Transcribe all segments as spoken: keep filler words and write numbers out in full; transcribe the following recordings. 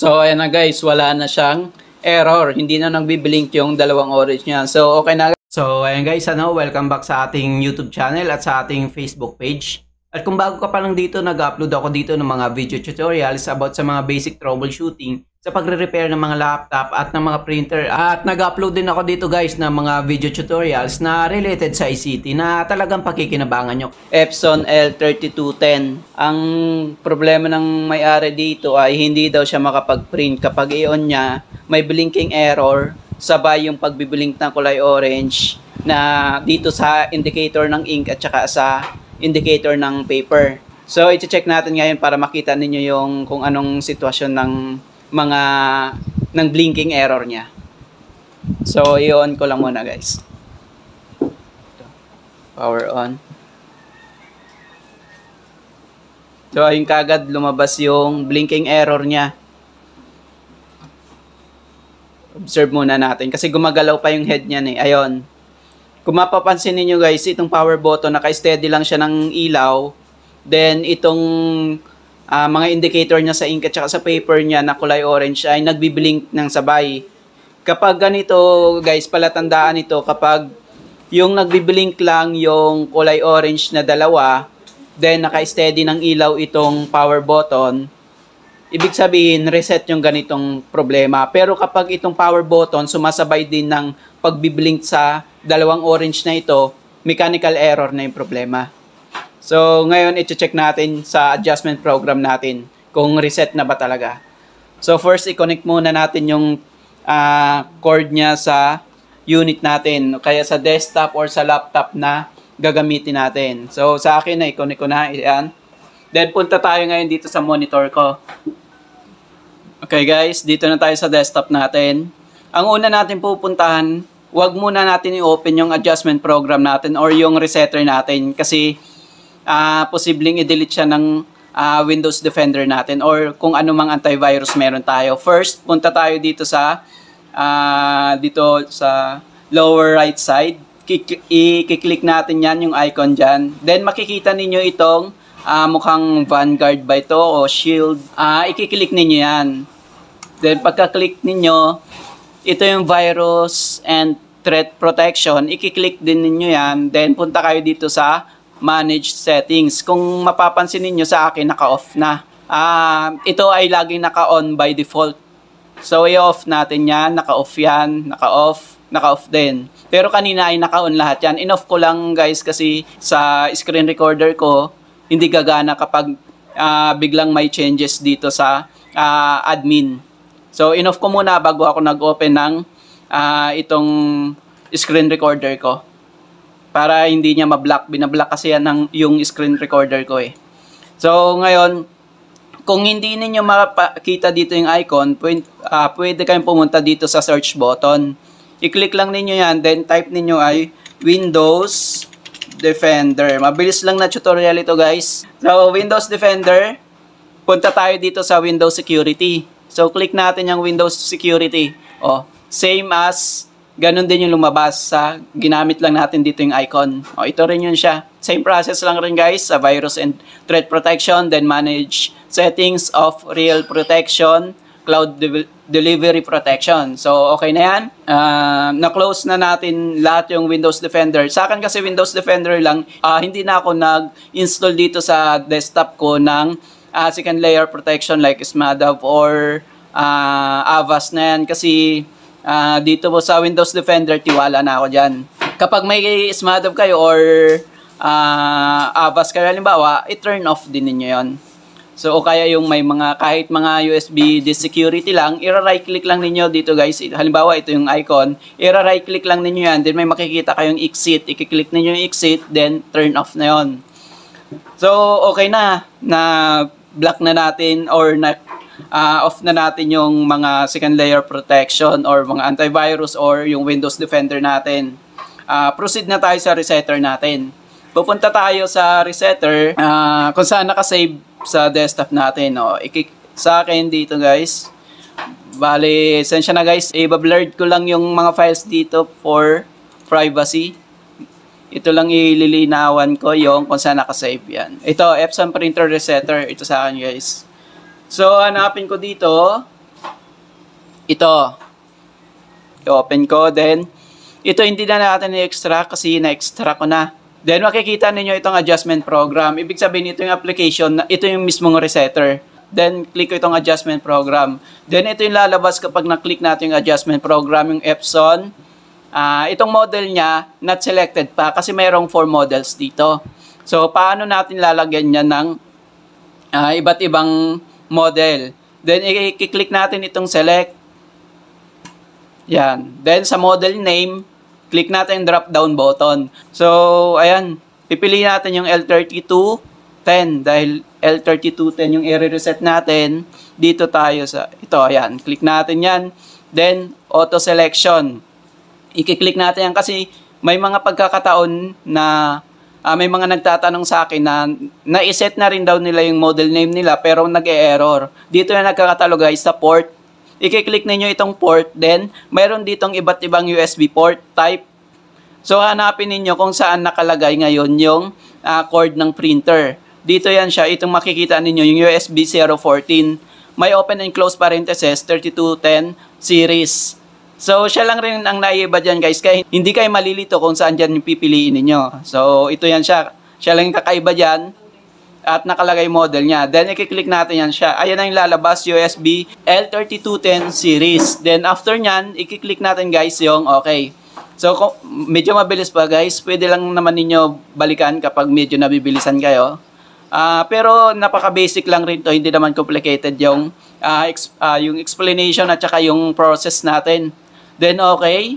So, ayan na guys, wala na siyang error. Hindi na nagbiblink yung dalawang orange niya. So, okay na. So, ayan guys, ano, welcome back sa ating YouTube channel at sa ating Facebook page. At kung bago ka pa lang dito, nag-upload ako dito ng mga video tutorials about sa mga basic troubleshooting sa pagre-repair ng mga laptop at ng mga printer. At nag-upload din ako dito guys ng mga video tutorials na related sa I C T na talagang pakikinabangan nyo. Epson L thirty-two ten. Ang problema ng may-ari dito ay hindi daw siya makapag-print kapag i-on niya, may blinking error, sabay yung pagbiblink ng kulay orange na dito sa indicator ng ink at saka sa indicator ng paper. So, i-check natin ngayon para makita ninyo yung kung anong sitwasyon ng mga ng blinking error niya. So, i-on ko lang muna guys. Power on. So, ayun kagad lumabas yung blinking error niya. Observe muna natin kasi gumagalaw pa yung head niya eh. Ayun. Kung mapapansin niyo guys, itong power button, naka-steady lang siya ng ilaw. Then, itong uh, mga indicator niya sa ink at saka sa paper niya na kulay orange ay nagbiblink ng sabay. Kapag ganito guys, palatandaan ito kapag yung nagbiblink lang yung kulay orange na dalawa, then naka-steady ng ilaw itong power button, ibig sabihin, reset yung ganitong problema. Pero kapag itong power button, sumasabay din ng pagbiblink sa dalawang orange na ito, mechanical error na yung problema. So, ngayon, i-check natin sa adjustment program natin kung reset na ba talaga. So, first, i-connect muna natin yung uh, cord niya sa unit natin, kaya sa desktop or sa laptop na gagamitin natin. So, sa akin, i-connect ko na. Yan. Then, punta tayo ngayon dito sa monitor ko. Okay guys, dito na tayo sa desktop natin. Ang una natin pupuntahan, wag muna natin i-open yung adjustment program natin or yung resetter natin kasi uh, posibleng i-delete siya ng uh, Windows Defender natin or kung ano mang antivirus meron tayo. First, punta tayo dito sa uh, dito sa lower right side. I-click natin yan, yung icon dyan. Then makikita ninyo itong uh, mukhang Vanguard ba ito o Shield. Uh, i-click ninyo yan. Then pagka-click ninyo, ito yung virus and threat protection. I-click din ninyo yan. Then punta kayo dito sa manage settings. Kung mapapansin ninyo sa akin, naka-off na. Uh, ito ay laging naka-on by default. So i-off natin yan. Naka-off yan. Naka-off. Naka-off din. Pero kanina ay naka-on lahat yan. In-off ko lang guys kasi sa screen recorder ko, hindi gagana kapag uh, biglang may changes dito sa uh, admin. So, in-off ko muna bago ako nag-open ng uh, itong screen recorder ko. Para hindi niya ma-block. Binablock kasi yan ng, yung screen recorder ko eh. So, ngayon, kung hindi ninyo makita dito yung icon, pwede, uh, pwede kayong pumunta dito sa search button. I-click lang ninyo yan, then type ninyo ay Windows Defender. Mabilis lang na tutorial ito guys. So, Windows Defender, punta tayo dito sa Windows Security. So, click natin yung Windows Security. O, same as, ganun din yung lumabas sa, ginamit lang natin dito yung icon. O, ito rin yun siya. Same process lang rin guys, sa virus and threat protection, then manage settings of real protection, cloud de delivery protection. So, okay na yan. Uh, na-close na natin lahat yung Windows Defender. Sa akin kasi Windows Defender lang, uh, hindi na ako nag-install dito sa desktop ko ng uh, second layer protection like SMADAV or uh, Avast na yan. Kasi uh, dito po sa Windows Defender, tiwala na ako dyan. Kapag may SMADAV kayo or uh, Avast kayo, halimbawa, i-turn off din ninyo yon. So, o kaya yung may mga, kahit mga U S B disk security lang, i-right click lang ninyo dito guys. Halimbawa, ito yung icon. I-right click lang ninyo yan. Then may makikita kayong exit. I-click ninyo yung exit, then turn off na yon. So, okay na. Na block na natin or na uh, off na natin yung mga second layer protection or mga antivirus or yung Windows Defender natin. Uh, proceed na tayo sa resetter natin. Pupunta tayo sa resetter uh, kung saan nakasave sa desktop natin. O, ikik sa akin dito guys. Bale, sensya na guys. I-blurred ko lang yung mga files dito for privacy. Ito lang ililinawan ko yung kung saan nakasave yan. Ito, Epson Printer Resetter. Ito sa akin guys. So, hanapin ko dito. ito. I-open ko. Then, ito hindi na natin i-extract kasi na-extract ko na. Then, makikita ninyo itong adjustment program. Ibig sabihin, ito yung application, ito yung mismong resetter. Then, click ko itong adjustment program. Then, ito yung lalabas kapag na-click natin yung adjustment program, yung Epson. Uh, itong model niya, not selected pa kasi mayroong four models dito. So, paano natin lalagyan niya ng uh, iba't ibang model? Then, i-click natin itong select. Yan. Then, sa model name, click natin yung drop-down button. So, ayan. Pipiliin natin yung L thirty-two ten dahil L thirty-two ten yung i-reset natin. Dito tayo sa, ito, ayan. Click natin yan. Then, auto selection. I-click natin yan kasi may mga pagkakataon na uh, may mga nagtatanong sa akin na na-set na rin daw nila yung model name nila pero nag-e-error. Dito na nagkakatalo guys sa port. I-click ninyo itong port, then mayroon ditong iba't ibang U S B port type. So hanapin ninyo kung saan nakalagay ngayon yung uh, cord ng printer. Dito yan siya, itong makikita ninyo yung U S B zero fourteen. May open and close parenthesis thirty-two ten series. So, siya lang rin ang naiiba dyan guys, kaya hindi kayo malilito kung saan dyan yung pipiliin ninyo. So, ito yan siya. Siya lang yung kakaiba dyan at nakalagay model niya. Then, i-click natin yan siya. Ayan na yung lalabas, U S B L thirty-two ten series. Then, after nyan, i-click natin guys yung okay. So, kung medyo mabilis pa guys, pwede lang naman ninyo balikan kapag medyo nabibilisan kayo. Uh, pero, napaka-basic lang rin to. Hindi naman complicated yung, uh, ex uh, yung explanation at saka yung process natin. Then, okay.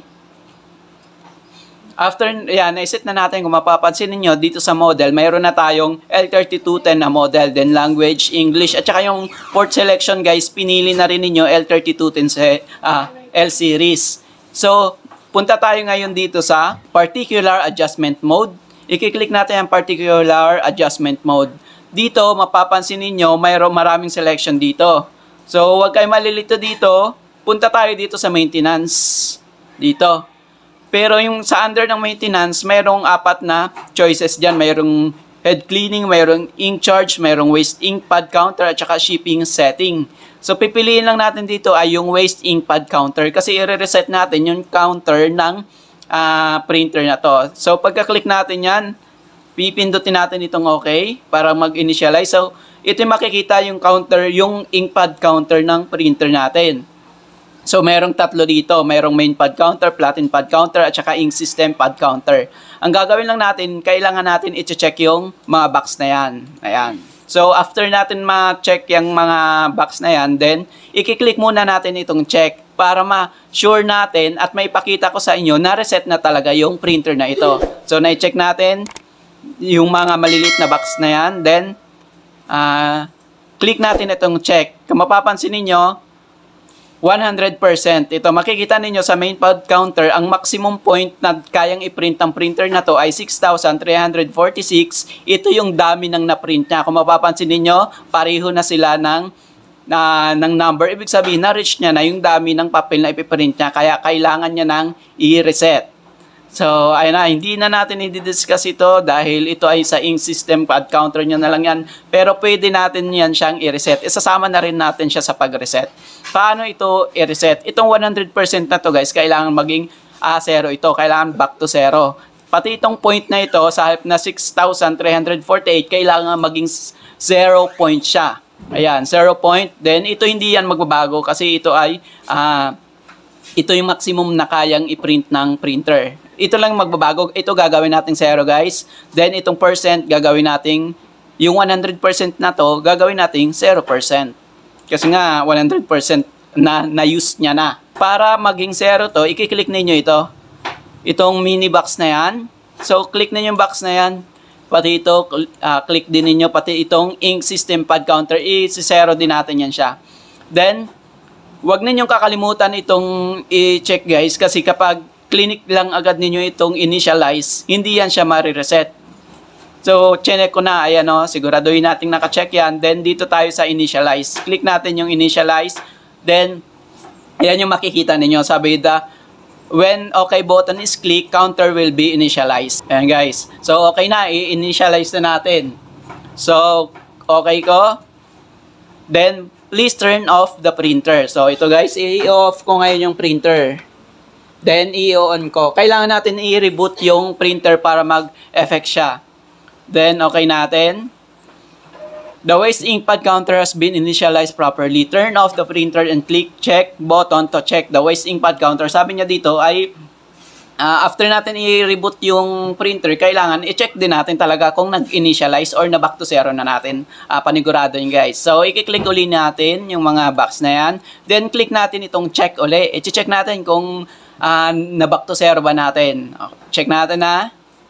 After, yan, naiset na natin. Kung mapapansin niyo dito sa model, mayroon na tayong L thirty-two ten na model. Then, language, English. At saka yung port selection, guys, pinili na rin ninyo L thirty-two ten uh, L series. So, punta tayo ngayon dito sa particular adjustment mode. I-click natin ang particular adjustment mode. Dito, mapapansin niyo mayroong maraming selection dito. So, huwag kayo malilito dito. Punta tayo dito sa maintenance. Dito. Pero yung sa under ng maintenance, mayroong apat na choices dyan. Mayroong head cleaning, mayroong ink charge, mayroong waste ink pad counter, at saka shipping setting. So, pipiliin lang natin dito ay yung waste ink pad counter kasi i-reset natin yung counter ng uh, printer na to. So, pagka-click natin yan, pipindutin natin itong okay para mag-initialize. So, ito yung makikita yung counter, yung ink pad counter ng printer natin. So, merong tatlo dito. Merong main pad counter, platen pad counter, at saka ink system pad counter. Ang gagawin lang natin, kailangan natin i-check yung mga box na yan. Ayan. So, after natin ma-check yung mga box na yan, then, i-click muna natin itong check para ma-sure natin at may pakita ko sa inyo na reset na talaga yung printer na ito. So, na-check natin yung mga maliliit na box na yan. Then, uh, click natin itong check. Kung mapapansin ninyo, one hundred percent. Ito, makikita ninyo sa main pad counter, ang maximum point na kayang i-print ng printer na to ay six thousand three hundred forty-six. Ito yung dami ng na-print niya. Kung mapapansin ninyo, pareho na sila ng, na, ng number. Ibig sabihin, na-reach niya na yung dami ng papel na ipiprint niya. Kaya kailangan niya ng i-reset. So, ayun na, hindi na natin i-discuss ito dahil ito ay sa ink system pad counter nyo na lang yan. Pero pwede natin yan siyang i-reset. Isasama na rin natin siya sa pag-reset. Paano ito i-reset? Itong one hundred percent na to guys, kailangan maging uh, zero ito. Kailangan back to zero. Pati itong point na ito, sa halip na six thousand three hundred forty-eight, kailangan maging zero point siya. Ayan, zero point. Then, ito hindi yan magbabago kasi ito ay, uh, ito yung maximum na kayang i-print ng printer. Ito lang magbabago. Ito gagawin natin zero guys. Then itong percent gagawin natin, yung one hundred percent na to, gagawin natin zero percent. Kasi nga one hundred percent na na-use niya na. Para maging zero to, i-click ninyo ito. Itong mini box na yan. So click ninyo yung box na yan. Pati ito, uh, click din ninyo. Pati itong ink system pad counter, i-zero din natin yan siya. Then, wag ninyong kakalimutan itong i-check guys. Kasi kapag clinic lang agad ninyo itong initialize, hindi yan siya marireset. So, check ko na, ayan o, siguraduhin natin naka-check yan. Then, dito tayo sa initialize. Click natin yung initialize. Then, ayan yung makikita ninyo. Sabi the, when okay button is click, counter will be initialized. Ayan guys. So, okay na, i-initialize na natin. So, okay ko. Then, please turn off the printer. So, ito guys, i-off ko ngayon yung printer. Then, i-on ko. Kailangan natin i-reboot yung printer para mag-effect siya. Then, okay natin. The waste ink pad counter has been initialized properly. Turn off the printer and click check button to check the waste ink pad counter. Sabi niya dito ay uh, after natin i-reboot yung printer, kailangan i-check din natin talaga kung nag-initialize or na back to zero na natin. Uh, panigurado yun guys. So, i-click uli natin yung mga box na yan. Then, click natin itong check uli. I-check natin kung uh, na back to zero ba natin. Check natin na.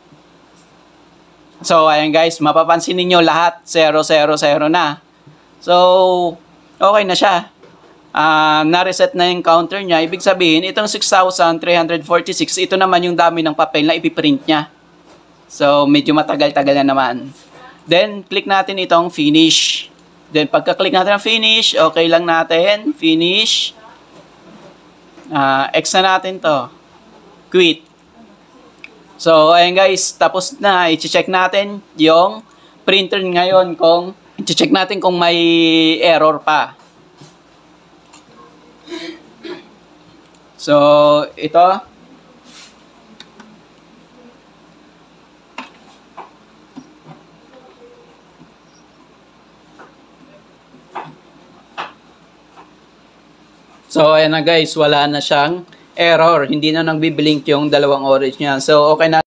So, ayan guys, mapapansin niyo lahat zero, zero, zero na. So, okay na siya. Uh, na-reset na yung counter niya. Ibig sabihin, itong six thousand three hundred forty-six, ito naman yung dami ng papel na ipiprint niya. So, medyo matagal-tagal na naman. Then, click natin itong finish. Then, pagka-click natin ng finish, okay lang natin. Finish. Uh, X na natin to. Quit. So, ayan guys, tapos na. I-check natin yung printer ngayon kung i-check natin kung may error pa. So, ito. So, ayan na guys, wala na siyang error. Hindi na nagbiblink yung dalawang orange niya. So, okay na.